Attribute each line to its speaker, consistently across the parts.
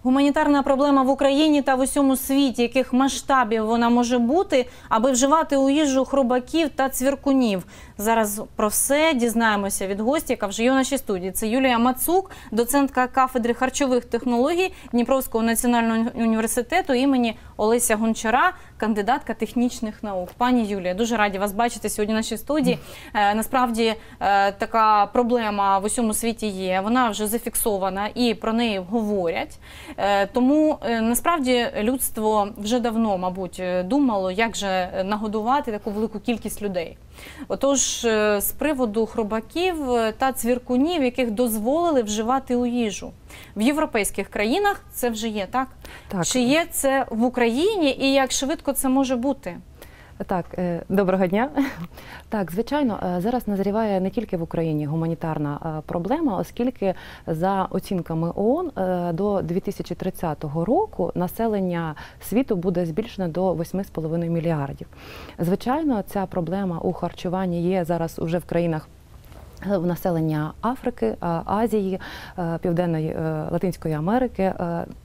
Speaker 1: Гуманітарна проблема в Україні та в усьому світі, яких масштабів вона може бути, аби вживати у їжу хробаків та цвіркунів. Зараз про все дізнаємося від гостя, яка вже є у нашій студії. Це Юлія Мацук, доцентка кафедри харчових технологій Дніпровського національного університету імені Олеся Гончара, кандидатка технічних наук. Пані Юлія, дуже раді вас бачити сьогодні в нашій студії. Насправді така проблема в усьому світі є, вона вже зафіксована і про неї говорять. Тому насправді людство вже давно, мабуть, думало, як же нагодувати таку велику кількість людей. Отож, з приводу хробаків та цвіркунів, яких дозволили вживати у їжу. В європейських країнах це вже є, так?
Speaker 2: Так.
Speaker 1: Чи є це в Україні і як швидко це може бути?
Speaker 2: Так, доброго дня. Так, звичайно, зараз назріває не тільки в Україні гуманітарна проблема, оскільки за оцінками ООН до 2030 року населення світу буде збільшено до 8,5 мільярдів. Звичайно, ця проблема у харчуванні є зараз уже в країнах в населення Африки, Азії, Південної, Латинської Америки,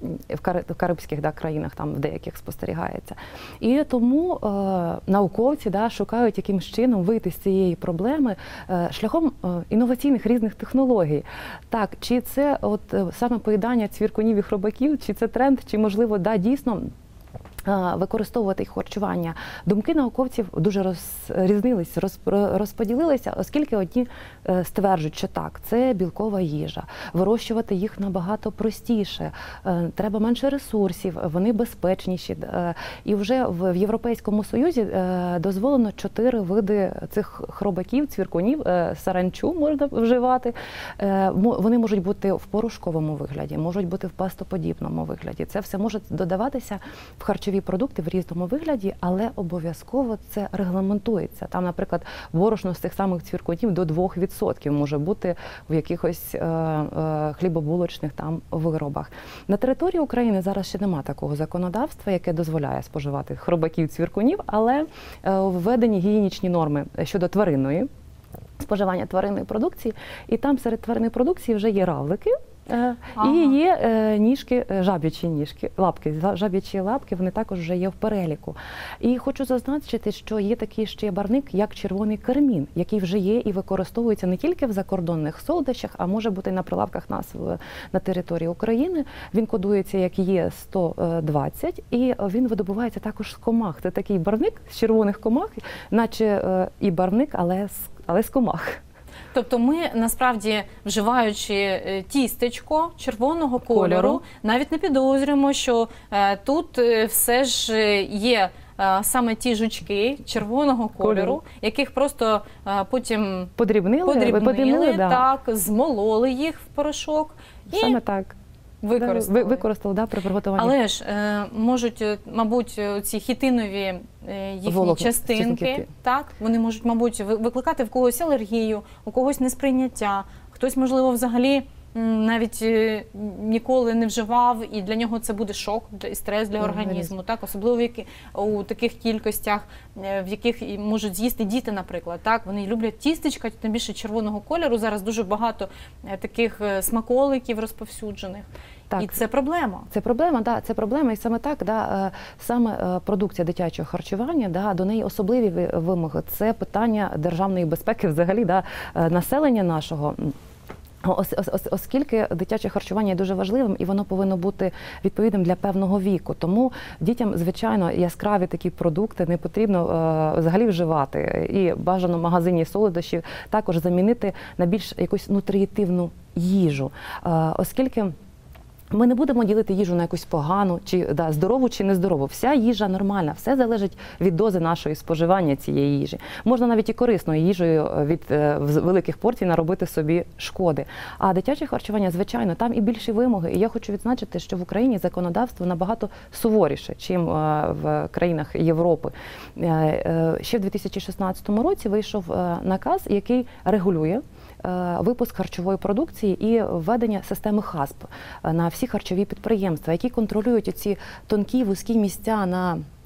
Speaker 2: в карибських країнах там в деяких спостерігається. І тому науковці шукають якимсь чином вийти з цієї проблеми шляхом інноваційних різних технологій. Так, чи це от саме поїдання цвіркунів і хробаків, чи це тренд, чи можливо, дійсно, використовувати їх харчування. Думки науковців дуже розрізнились, розподілилися, оскільки одні стверджують, що так, це білкова їжа, вирощувати їх набагато простіше, треба менше ресурсів, вони безпечніші. І вже в Європейському Союзі дозволено 4 види цих хробаків, цвіркунів, саранчу можна вживати. Вони можуть бути в порошковому вигляді, можуть бути в пастоподібному вигляді. Це все може додаватися в харчові продукти в різному вигляді, але обов'язково це регламентується. Там, наприклад, борошно з цих самих цвіркунів до 2% може бути в якихось хлібобулочних там виробах. На території України зараз ще немає такого законодавства, яке дозволяє споживати хробаків, цвіркунів, але введені гігієнічні норми щодо тваринної, споживання тваринної продукції, і там серед тваринної продукції вже є равлики, і є ніжки, жаб'ячі ніжки, лапки, жаб'ячі лапки, вони також вже є в переліку. І хочу зазначити, що є такий ще барвник, як червоний кармін, який вже є і використовується не тільки в закордонних солодощах, а може бути на прилавках нас на території України. Він кодується як Є120, і він видобувається також з комах. Це такий барвник з червоних комах, наче і барвник, але з комах.
Speaker 1: Тобто ми, насправді, вживаючи тістечко червоного кольору, навіть не підозрюємо, що тут все ж є саме ті жучки червоного кольору, яких просто потім подрібнили, так, змололи їх в порошок.
Speaker 2: Саме так. Використали при приготуванні.
Speaker 1: Але ж можуть, мабуть, ці хітинові їхні частинки, так, вони можуть, мабуть, викликати в когось алергію, у когось несприйняття, хтось, можливо, взагалі навіть ніколи не вживав, і для нього це буде шок і стрес для організму, так, особливо у таких кількостях, в яких можуть з'їсти діти, наприклад, так, вони люблять тістечка, тим більше червоного кольору, зараз дуже багато таких смаколиків розповсюджених. Так. І це проблема.
Speaker 2: Це проблема, да, це проблема. І саме так, саме продукція дитячого харчування, до неї особливі вимоги. Це питання державної безпеки взагалі, населення нашого. Оскільки дитяче харчування є дуже важливим і воно повинно бути відповідним для певного віку. Тому дітям, звичайно, яскраві такі продукти не потрібно взагалі вживати. І бажано в магазині солодощів також замінити на більш якусь нутрієтивну їжу. Оскільки ми не будемо ділити їжу на якусь погану, чи здорову, чи нездорову. Вся їжа нормальна, все залежить від дози нашої споживання цієї їжі. Можна навіть і корисною їжею від великих порцій наробити собі шкоди. А дитяче харчування, звичайно, там і більші вимоги. І я хочу відзначити, що в Україні законодавство набагато суворіше, чим в країнах Європи. Ще в 2016 році вийшов наказ, який регулює випуск харчової продукції і введення системи ХАСП на всі харчові підприємства, які контролюють ці тонкі, вузькі місця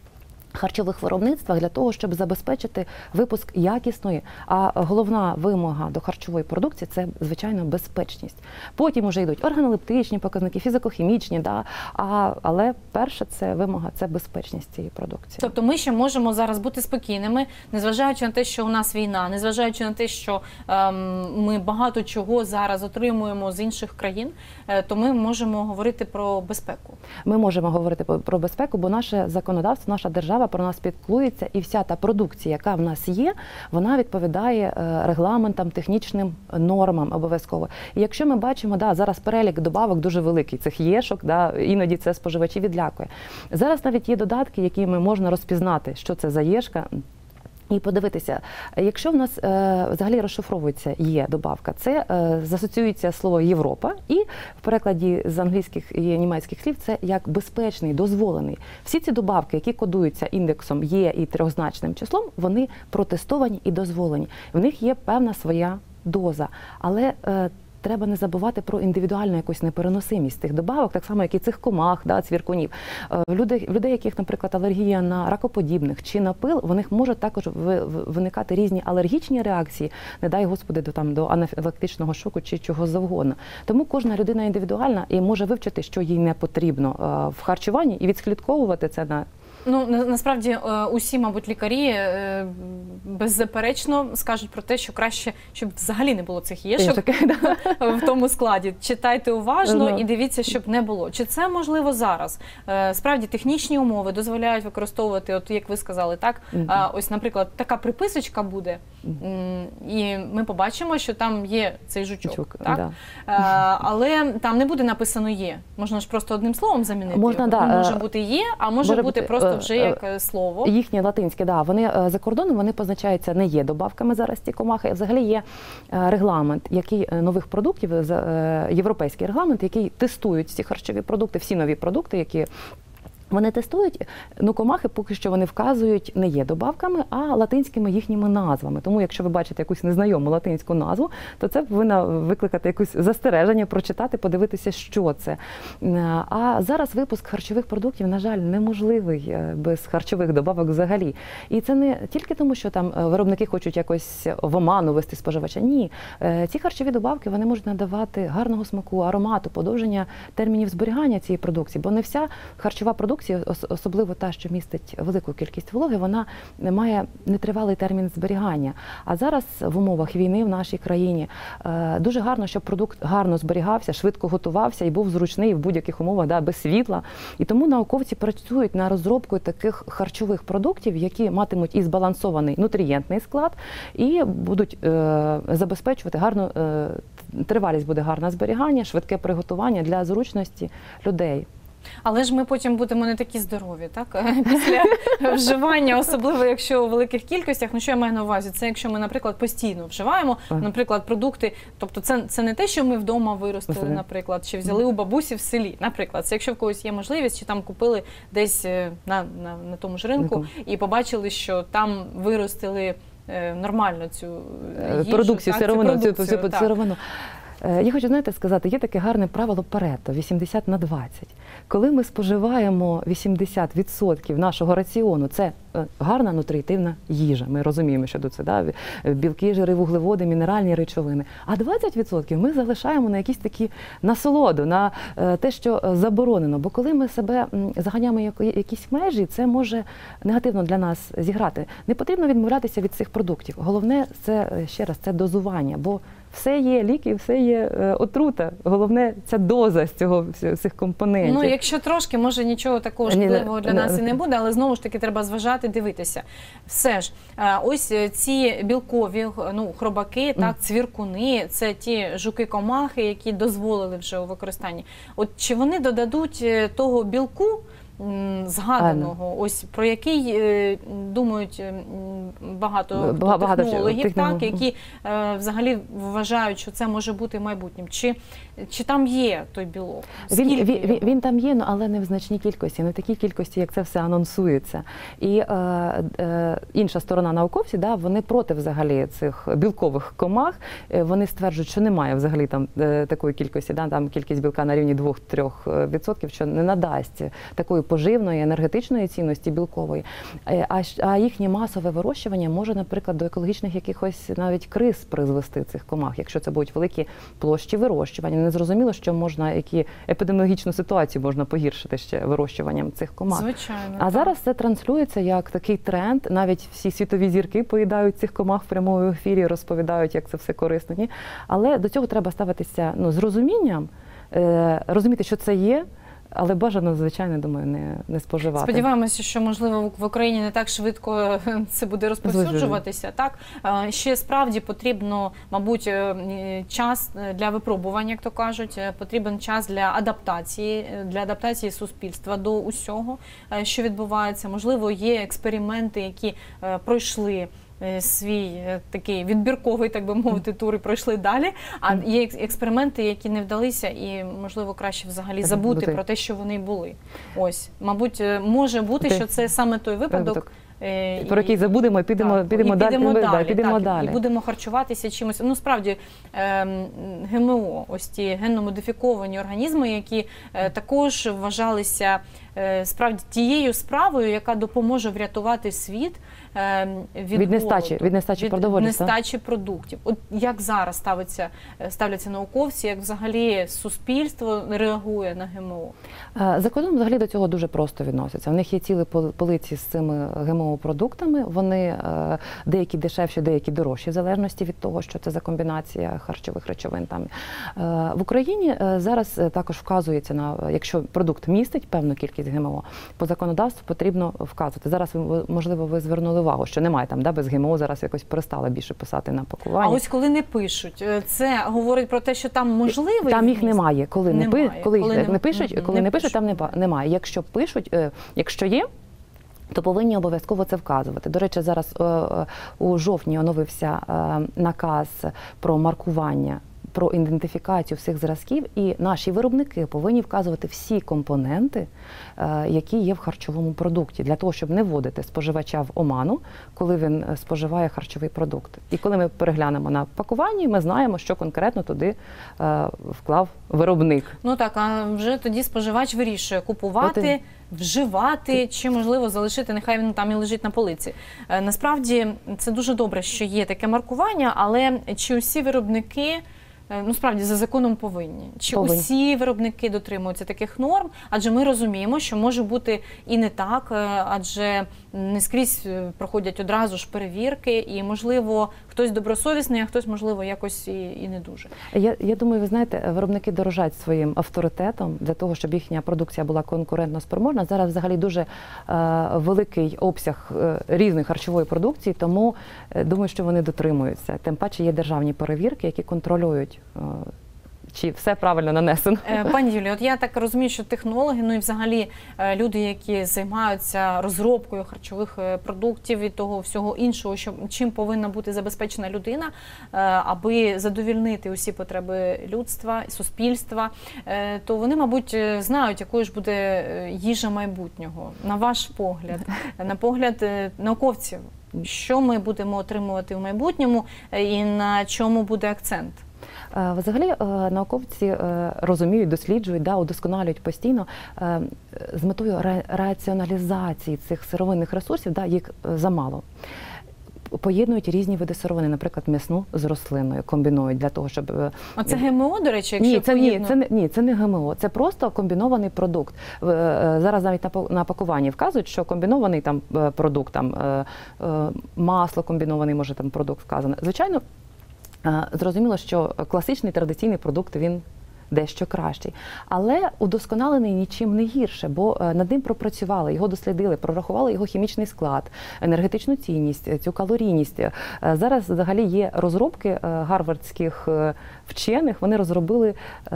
Speaker 2: харчових виробництвах для того, щоб забезпечити випуск якісної, а головна вимога до харчової продукції – це, звичайно, безпечність. Потім вже йдуть органолептичні показники, фізико-хімічні, да, але перша це вимога – це безпечність цієї продукції.
Speaker 1: Тобто ми ще можемо зараз бути спокійними, незважаючи на те, що у нас війна, незважаючи на те, що ми багато чого зараз отримуємо з інших країн, то ми можемо говорити про безпеку.
Speaker 2: Ми можемо говорити про безпеку, бо наше законодавство, наша держава про нас піклується, і вся та продукція, яка в нас є, вона відповідає регламентам, технічним нормам обов'язково. І якщо ми бачимо, да, зараз перелік добавок дуже великий, цих єшок, да, іноді це споживачі відлякує. Зараз навіть є додатки, якими можна розпізнати, що це за єшка, і подивитися, якщо в нас взагалі розшифровується є добавка, це засоціюється слово Європа, і в перекладі з англійських і німецьких слів це як безпечний, дозволений. Всі ці добавки, які кодуються індексом Є і трьохзначним числом, вони протестовані і дозволені. В них є певна своя доза, але треба не забувати про індивідуальну якусь непереносимість тих добавок, так само, як і цих комах, да, цвіркунів. Людей, яких, наприклад, алергія на ракоподібних чи на пил, в них можуть також виникати різні алергічні реакції, не дай Господи, до анафілактичного шоку чи чого завгодно. Тому кожна людина індивідуальна і може вивчити, що їй не потрібно в харчуванні, і відслідковувати це на...
Speaker 1: Ну, насправді, усі, мабуть, лікарі беззаперечно скажуть про те, що краще, щоб взагалі не було цих єшок в тому складі. Читайте уважно і дивіться, щоб не було. Чи це можливо зараз? Справді, технічні умови дозволяють використовувати, от як ви сказали, так? Ось, наприклад, така приписочка буде, і ми побачимо, що там є цей жучок, так? Але там не буде написано «є». Можна ж просто одним словом замінити. Може бути «є», а може бути просто вже як слово.
Speaker 2: Їхнє латинське, да. Вони за кордоном, вони позначаються не є добавками зараз ці комахи. Взагалі є регламент, який нових продуктів, європейський регламент, який тестують ці харчові продукти, всі нові продукти, які вони тестують, ну, комахи поки що вони вказують не є добавками, а латинськими їхніми назвами. Тому якщо ви бачите якусь незнайому латинську назву, то це повинно викликати якусь застереження, прочитати, подивитися, що це. А зараз випуск харчових продуктів, на жаль, неможливий без харчових добавок взагалі. І це не тільки тому, що там виробники хочуть якось в оману вести споживача. Ні. Ці харчові добавки, вони можуть надавати гарного смаку, аромату, подовження термінів зберігання цієї продукції, бо не вся харчова продукція, особливо та, що містить велику кількість вологи, вона має нетривалий термін зберігання. А зараз в умовах війни в нашій країні дуже гарно, щоб продукт гарно зберігався, швидко готувався і був зручний в будь-яких умовах, да, без світла. І тому науковці працюють над розробкою таких харчових продуктів, які матимуть і збалансований нутрієнтний склад, і будуть забезпечувати гарну тривалість, буде гарне зберігання, швидке приготування для зручності людей.
Speaker 1: Але ж ми потім будемо не такі здорові, так? Після вживання, особливо якщо у великих кількостях. Ну, що я маю на увазі? Це якщо ми, наприклад, постійно вживаємо, наприклад, продукти, тобто це не те, що ми вдома виростили, наприклад, чи взяли у бабусі в селі, наприклад. Це якщо в когось є можливість, чи там купили десь на тому ж ринку і побачили, що там виростили нормально цю їжу,
Speaker 2: продукцію, сировину. Я хочу, знаєте, сказати, є таке гарне правило Парето – 80/20. Коли ми споживаємо 80% нашого раціону, це гарна нутритивна їжа. Ми розуміємо, що це, да? Білки, жири, вуглеводи, мінеральні речовини. А 20% ми залишаємо на якісь такі насолоду, на те, що заборонено. Бо коли ми себе заганяємо в якісь межі, це може негативно для нас зіграти. Не потрібно відмовлятися від цих продуктів. Головне, це, ще раз, це дозування, бо все є ліки, все є отрута. Головне, ця доза з цих компонентів.
Speaker 1: Ну, якщо трошки, може нічого такого шкідливого для нас і не буде, але знову ж таки треба зважати, дивитися. Все ж, ось ці білкові, ну, хробаки, так, цвіркуни, це ті жуки-комахи, які дозволили вже у використанні. От чи вони додадуть того білку, згаданого, ось про який думають багато технологів, так, які взагалі вважають, що це може бути майбутнім. Чи там є той білок?
Speaker 2: Він там є, але не в значній кількості, не в такій кількості, як це все анонсується. І інша сторона науковців, да, вони проти взагалі цих білкових комах, вони стверджують, що немає взагалі там такої кількості, да, там кількість білка на рівні 2-3%, що не надасть такої поживної, енергетичної цінності білкової, а їхнє масове вирощування може, наприклад, до екологічних якихось навіть криз призвести цих комах, якщо це будуть великі площі вирощування. Незрозуміло, що можна, які епідеміологічну ситуацію можна погіршити ще вирощуванням цих комах.
Speaker 1: Звичайно.
Speaker 2: А зараз це транслюється як такий тренд, навіть всі світові зірки поїдають цих комах в прямому ефірі, розповідають, як це все корисно. Ні? Але до цього треба ставитися з розумінням, розуміти, що це є, але бажано, звичайно, думаю, не споживати.
Speaker 1: Сподіваємося, що, можливо, в Україні не так швидко це буде розповсюджуватися. Так? Ще справді потрібно, мабуть, час для випробування, як то кажуть, потрібен час для адаптації суспільства до усього, що відбувається. Можливо, є експерименти, які пройшли свій такий відбірковий, так би мовити, тур і пройшли далі, а є експерименти, які не вдалися, і, можливо, краще взагалі забути про те, що вони були. Ось, мабуть, може бути, що це саме той випадок,
Speaker 2: про який забудемо і підемо далі.
Speaker 1: І будемо харчуватися чимось. Ну, справді, ГМО, ось ті генно-модифіковані організми, які також вважалися справді тією справою, яка допоможе врятувати світ від нестачі продуктів. От як зараз ставляться науковці, як взагалі суспільство реагує на ГМО?
Speaker 2: За кордоном взагалі до цього дуже просто відносяться. У них є цілі полиці з цими ГМО-продуктами. Вони деякі дешевші, деякі дорожчі, в залежності від того, що це за комбінація харчових речовин. Там. В Україні зараз також вказується, якщо продукт містить певну кількість ГМО, по законодавству потрібно вказувати. Зараз, можливо, ви звернули увагу, що немає там, без ГМО зараз якось перестали більше писати на пакуванні.
Speaker 1: А ось коли не пишуть, це говорить про те, що там можливий
Speaker 2: там їх немає. Коли не пишуть, там немає. Якщо пишуть, якщо є, то повинні обов'язково це вказувати. До речі, зараз у жовтні оновився наказ про маркування, про ідентифікацію всіх зразків, і наші виробники повинні вказувати всі компоненти, які є в харчовому продукті, для того, щоб не вводити споживача в оману, коли він споживає харчовий продукт. І коли ми переглянемо на пакуванні, ми знаємо, що конкретно туди вклав виробник.
Speaker 1: Ну так, а вже тоді споживач вирішує купувати, вживати, чи, можливо, залишити, нехай він там і лежить на полиці. Насправді, це дуже добре, що є таке маркування, але чи усі виробники справді за законом повинні? Чи усі виробники дотримуються таких норм? Адже ми розуміємо, що може бути і не так, адже не скрізь проходять одразу ж перевірки, і, можливо, хтось добросовісний, а хтось, можливо, якось і не дуже.
Speaker 2: Я думаю, ви знаєте, виробники дорожать своїм авторитетом для того, щоб їхня продукція була конкурентно спроможна. Зараз взагалі дуже великий обсяг різної харчової продукції, тому думаю, що вони дотримуються. Тим паче є державні перевірки, які контролюють, чи все правильно нанесено.
Speaker 1: Пані Юлія, от я так розумію, що технологи, ну і взагалі люди, які займаються розробкою харчових продуктів і того всього іншого, чим повинна бути забезпечена людина, аби задовільнити усі потреби людства, суспільства, то вони, мабуть, знають, якою ж буде їжа майбутнього. На ваш погляд, на погляд науковців, що ми будемо отримувати в майбутньому і на чому буде акцент?
Speaker 2: Взагалі науковці розуміють, досліджують, удосконалюють постійно з метою раціоналізації цих сировинних ресурсів, їх замало. Поєднують різні види сировини, наприклад, м'ясну з рослинною, комбінують для того, щоб...
Speaker 1: А це ГМО, до речі, якщо
Speaker 2: Ні, це не ГМО, це просто комбінований продукт. Зараз навіть на пакуванні вказують, що комбінований там продукт, масло комбінований, може там продукт вказано. Звичайно, зрозуміло, що класичний традиційний продукт, він дещо кращий. Але удосконалений нічим не гірше, бо над ним пропрацювали, його дослідили, прорахували його хімічний склад, енергетичну цінність, цю калорійність. Зараз взагалі є розробки гарвардських вчених, вони розробили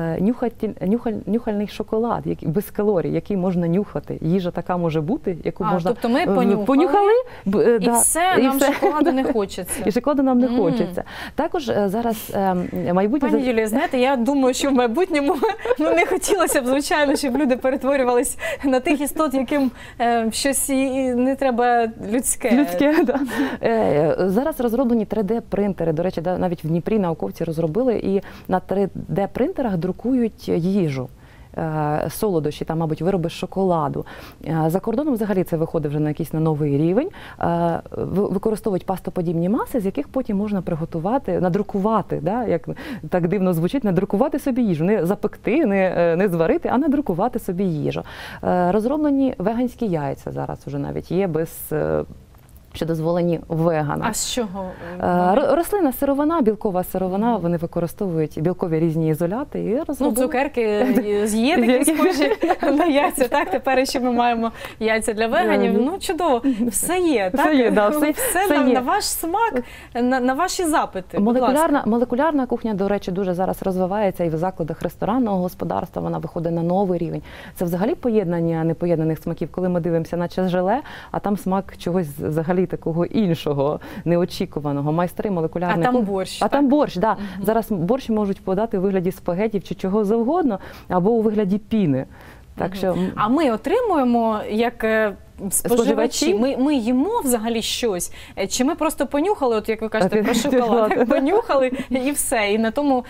Speaker 2: нюхальний шоколад без калорій, який можна нюхати. Їжа така може бути, яку можна...
Speaker 1: Тобто ми понюхали і все, нам шоколаду не хочеться.
Speaker 2: І шоколаду нам не хочеться. Також зараз майбутнє...
Speaker 1: Пані Юлія, знаєте, я думаю, що в майбутньому не хотілося б, звичайно, щоб люди перетворювались на тих істот, яким щось не треба людське.
Speaker 2: Зараз розроблені 3D-принтери. До речі, навіть в Дніпрі науковці розробили і на 3D-принтерах друкують їжу. солодощі, там, мабуть, вироби з шоколаду. За кордоном взагалі це виходить вже на якийсь на новий рівень. Використовують пастоподібні маси, з яких потім можна приготувати, надрукувати, да, як так дивно звучить, надрукувати собі їжу. Не запекти, не зварити, а надрукувати собі їжу. Розроблені веганські яйця зараз вже навіть є без... що дозволені веганам.
Speaker 1: А з чого?
Speaker 2: Рослинна сировина, білкова сировина, вони використовують білкові різні ізоляти і розробили.
Speaker 1: Цукерки є такі схожі на яйця, так? Тепер ще ми маємо яйця для веганів. Ну, чудово. Все є, так?
Speaker 2: Все є, да, все
Speaker 1: на ваш смак, на ваші запити.
Speaker 2: Молекулярна кухня, до речі, дуже зараз розвивається і в закладах ресторанного господарства, вона виходить на новий рівень. Це взагалі поєднання непоєднаних смаків, коли ми дивимося наче желе, а там смак чогось взагалі такого іншого, неочікуваного. Майстри молекулярної кухні.
Speaker 1: А там борщ.
Speaker 2: А там борщ, так. Зараз борщ можуть подати у вигляді спагетів чи чого завгодно, або у вигляді піни. Так що...
Speaker 1: А ми отримуємо, як споживачі, ми їмо взагалі щось? Чи ми просто понюхали, от як ви кажете, про шоколад, понюхали і все, і на тому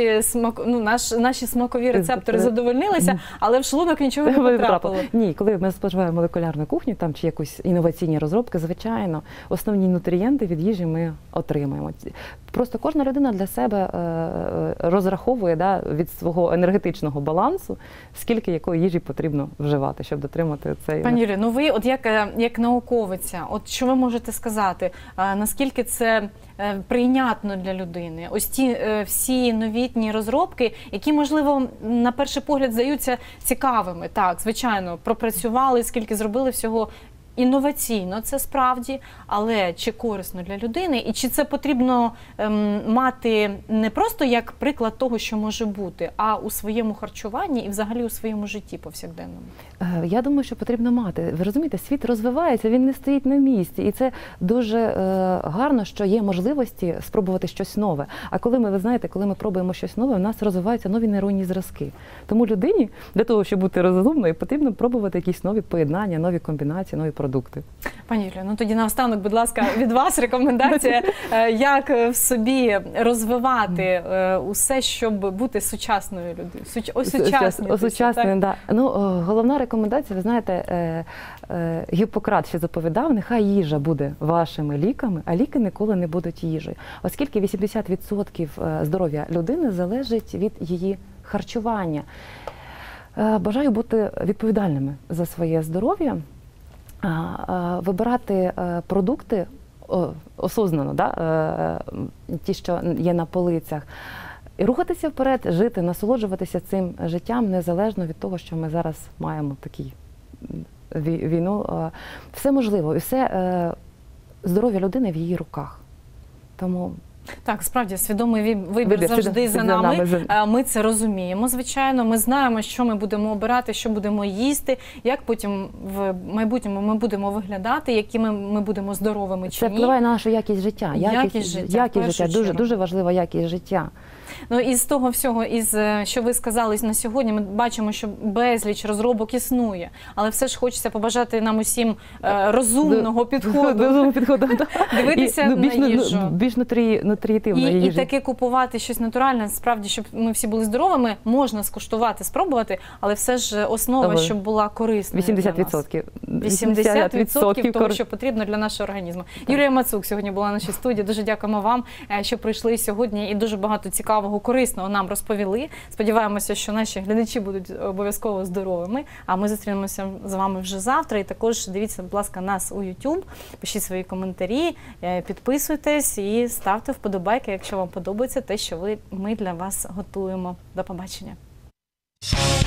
Speaker 1: наші смакові рецептори задовольнилися, але в шлунок нічого не потрапило?
Speaker 2: Ні, коли ми споживаємо молекулярну кухню, там чи якісь інноваційні розробки, звичайно, основні нутрієнти від їжі ми отримаємо. Просто кожна людина для себе розраховує від свого енергетичного балансу, скільки якої їжі потрібно вживати, щоб дотримати цей...
Speaker 1: Пані Юлію, ну ви от як науковиця, от що ви можете сказати, наскільки це прийнятно для людини? Ось ті всі новітні розробки, які, можливо, на перший погляд здаються цікавими. Так, звичайно, пропрацювали, скільки зробили всього. Інноваційно це справді, але чи корисно для людини, і чи це потрібно мати не просто як приклад того, що може бути, а у своєму харчуванні і взагалі у своєму житті повсякденному?
Speaker 2: Я думаю, що потрібно мати. Ви розумієте, світ розвивається, він не стоїть на місці, і це дуже гарно, що є можливості спробувати щось нове. А коли ви знаєте, коли ми пробуємо щось нове, у нас розвиваються нові нейронні зразки. Тому людині, для того, щоб бути розумною, потрібно пробувати якісь нові поєднання, нові комбінації, нові продукти.
Speaker 1: Пані Юлію, ну тоді наостанок, будь ласка, від вас рекомендація, як в собі розвивати усе, щоб бути сучасною людиною.
Speaker 2: Осучасненою, так. Ну, головна рекомендація, ви знаєте, Гіппократ ще заповідав, нехай їжа буде вашими ліками, а ліки ніколи не будуть їжею. Оскільки 80% здоров'я людини залежить від її харчування. Бажаю бути відповідальними за своє здоров'я, вибирати продукти осознано, ті, що є на полицях, і рухатися вперед, жити, насолоджуватися цим життям, незалежно від того, що ми зараз маємо таку війну. Все можливо, і все здоров'я людини в її руках. Тому...
Speaker 1: Так, справді, свідомий вибір завжди за нами. Ми це розуміємо, звичайно. Ми знаємо, що ми будемо обирати, що будемо їсти, як потім в майбутньому ми будемо виглядати, якими ми будемо здоровими чи ні.
Speaker 2: Це впливає на нашу якість життя.
Speaker 1: Якість життя.
Speaker 2: Дуже важлива якість життя.
Speaker 1: Ну, із того всього, що ви сказали на сьогодні, ми бачимо, що безліч розробок існує. Але все ж хочеться побажати нам усім розумного підходу. Дивитися на їжу.
Speaker 2: Більш нутріативної їжі.
Speaker 1: І таки купувати щось натуральне. Справді, щоб ми всі були здоровими, можна скуштувати, спробувати, але все ж основа, щоб була корисною для нас. 80% того, що потрібно для нашого організму. Юлія Мацук сьогодні була в нашій студії. Дуже дякуємо вам, що прийшли сьогодні і дуже багато цікавого, корисного нам розповіли. Сподіваємося, що наші глядачі будуть обов'язково здоровими. А ми зустрінемося з вами вже завтра. І також дивіться, будь ласка, нас у YouTube, пишіть свої коментарі, підписуйтесь і ставте вподобайки, якщо вам подобається те, що ми для вас готуємо. До побачення.